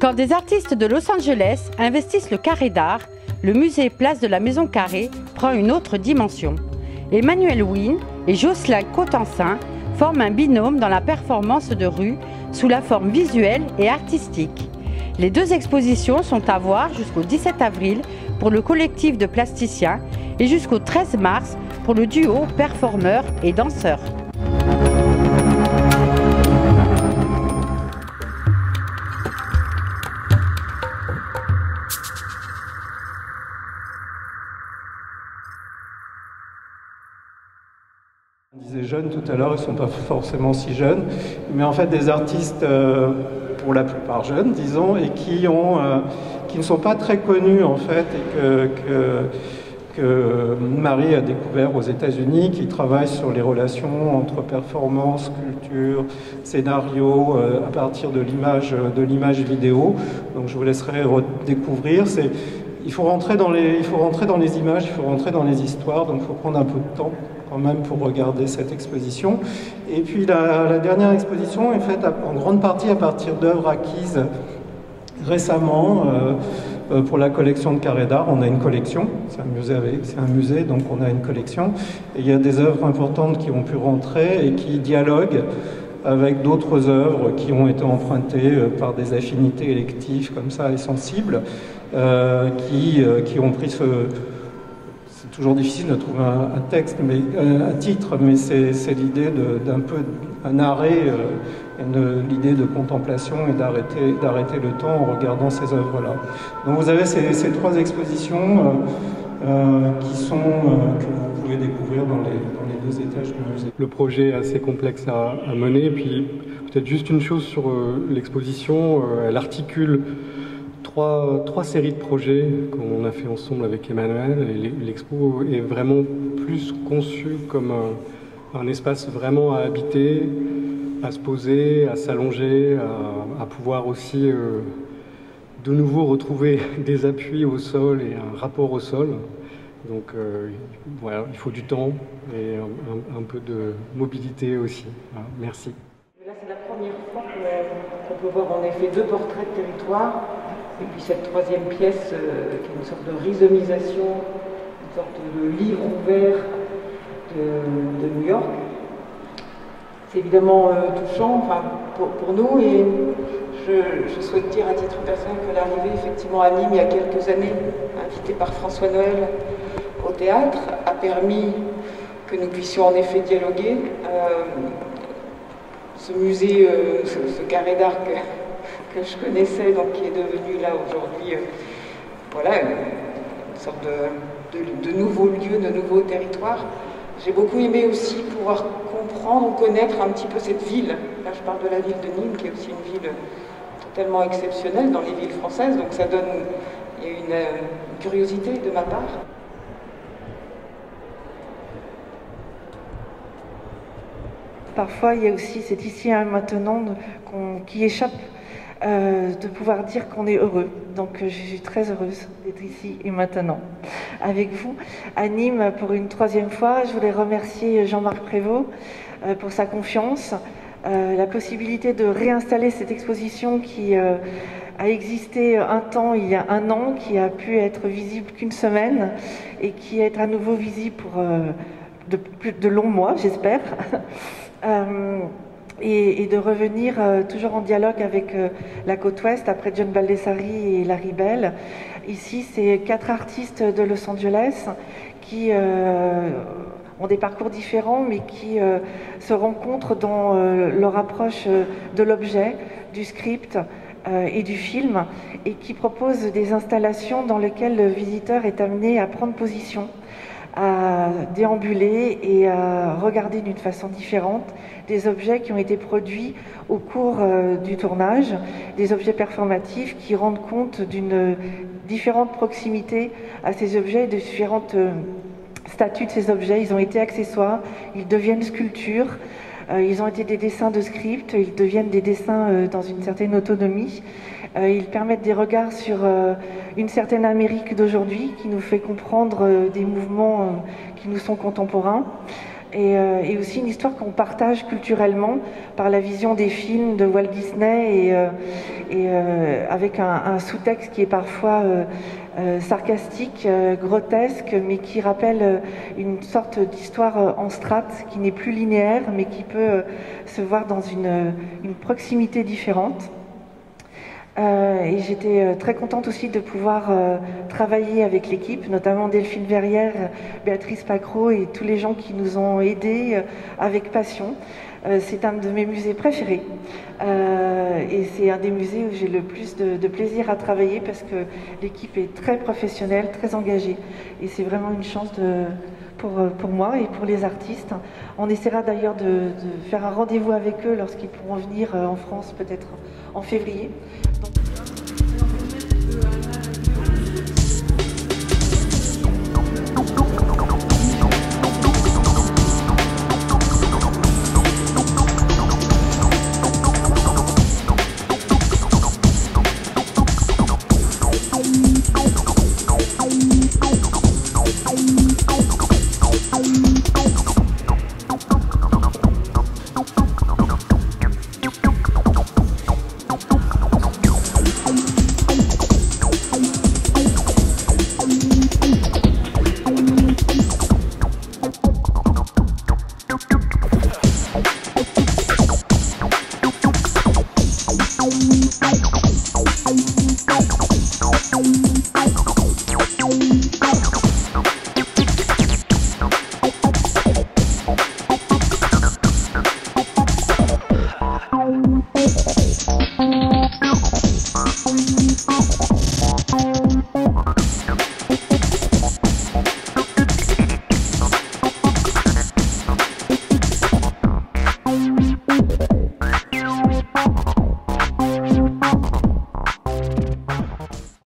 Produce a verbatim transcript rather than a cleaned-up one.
Quand des artistes de Los Angeles investissent le Carré d'Art, le musée Place de la Maison Carrée prend une autre dimension. Emmanuel Wynne et Jocelyn Cotensin forment un binôme dans la performance de rue sous la forme visuelle et artistique. Les deux expositions sont à voir jusqu'au dix-sept avril pour le collectif de plasticiens et jusqu'au treize mars pour le duo performeurs et danseurs. On disait jeunes tout à l'heure, ils ne sont pas forcément si jeunes, mais en fait des artistes euh, pour la plupart jeunes, disons, et qui, ont, euh, qui ne sont pas très connus en fait, et que, que, que Marie a découvert aux États-Unis, qui travaillent sur les relations entre performance, culture, scénario, euh, à partir de l'image de l'image vidéo. Donc je vous laisserai redécouvrir. C'est, il faut rentrer dans les, il faut rentrer dans les images, il faut rentrer dans les histoires, donc il faut prendre un peu de temps quand même pour regarder cette exposition. Et puis la, la dernière exposition est faite à, en grande partie à partir d'œuvres acquises récemment euh, pour la collection de Carré d'Art. On a une collection, c'est un musée, avec, c'est un musée, donc on a une collection. Et il y a des œuvres importantes qui ont pu rentrer et qui dialoguent avec d'autres œuvres qui ont été empruntées par des affinités électives comme ça et sensibles, euh, qui, euh, qui ont pris ce... C'est toujours difficile de trouver un, un texte, mais euh, un titre, mais c'est, c'est l'idée de, d'un peu un arrêt, euh, l'idée de contemplation et d'arrêter, d'arrêter le temps en regardant ces œuvres-là. Donc vous avez ces, ces trois expositions euh, euh, qui sont euh, que vous pouvez découvrir dans les, dans les deux étages du musée. Le projet est assez complexe à, à mener, puis peut-être juste une chose sur euh, l'exposition, euh, elle articule Trois, trois séries de projets qu'on a fait ensemble avec Emmanuel, et l'expo est vraiment plus conçue comme un, un espace vraiment à habiter, à se poser, à s'allonger, à, à pouvoir aussi euh, de nouveau retrouver des appuis au sol et un rapport au sol. Donc euh, voilà, il faut du temps et un, un, un peu de mobilité aussi. Voilà, merci. Là, c'est la première fois qu'on peut voir en effet deux portraits de territoire. Et puis cette troisième pièce, euh, qui est une sorte de rhizomisation, une sorte de livre ouvert de, de New York. C'est évidemment euh, touchant, enfin, pour, pour nous, et je, je souhaite dire à titre personnel que l'arrivée effectivement à Nîmes il y a quelques années, invitée par François Noël au théâtre, a permis que nous puissions en effet dialoguer. Euh, ce musée, euh, ce, ce carré d'art que, que je connaissais, donc qui est devenu là aujourd'hui, euh, voilà, une sorte de, de, de nouveau lieu, de nouveau territoire. J'ai beaucoup aimé aussi pouvoir comprendre ou connaître un petit peu cette ville. Là, je parle de la ville de Nîmes, qui est aussi une ville totalement exceptionnelle dans les villes françaises, donc ça donne il y a une, une curiosité de ma part. Parfois, il y a aussi cet ici et maintenant qui échappe euh, de pouvoir dire qu'on est heureux. Donc, je suis très heureuse d'être ici et maintenant avec vous à Nîmes pour une troisième fois. Je voulais remercier Jean-Marc Prévost euh, pour sa confiance, euh, la possibilité de réinstaller cette exposition qui euh, a existé un temps, il y a un an, qui a pu être visible qu'une semaine et qui est à nouveau visible pour euh, de, plus de longs mois, j'espère. Euh, et, et de revenir euh, toujours en dialogue avec euh, la côte ouest, après John Baldessari et Larry Bell. Ici, c'est quatre artistes de Los Angeles qui euh, ont des parcours différents, mais qui euh, se rencontrent dans euh, leur approche euh, de l'objet, du script euh, et du film, et qui proposent des installations dans lesquelles le visiteur est amené à prendre position, à déambuler et à regarder d'une façon différente des objets qui ont été produits au cours euh, du tournage, des objets performatifs qui rendent compte d'une différente proximité à ces objets, de différentes euh, statuts de ces objets. Ils ont été accessoires, ils deviennent sculptures, euh, ils ont été des dessins de script, ils deviennent des dessins euh, dans une certaine autonomie. Euh, ils permettent des regards sur euh, une certaine Amérique d'aujourd'hui qui nous fait comprendre euh, des mouvements euh, qui nous sont contemporains. Et, euh, et aussi une histoire qu'on partage culturellement par la vision des films de Walt Disney et, euh, et euh, avec un, un sous-texte qui est parfois euh, euh, sarcastique, euh, grotesque, mais qui rappelle euh, une sorte d'histoire euh, en strates, qui n'est plus linéaire, mais qui peut euh, se voir dans une, une proximité différente. Euh, et j'étais euh, très contente aussi de pouvoir euh, travailler avec l'équipe, notamment Delphine Verrière, Béatrice Pacreau et tous les gens qui nous ont aidés euh, avec passion. Euh, c'est un de mes musées préférés euh, et c'est un des musées où j'ai le plus de, de plaisir à travailler parce que l'équipe est très professionnelle, très engagée et c'est vraiment une chance de, pour, pour moi et pour les artistes. On essaiera d'ailleurs de, de faire un rendez-vous avec eux lorsqu'ils pourront venir en France, peut-être en février. Donc,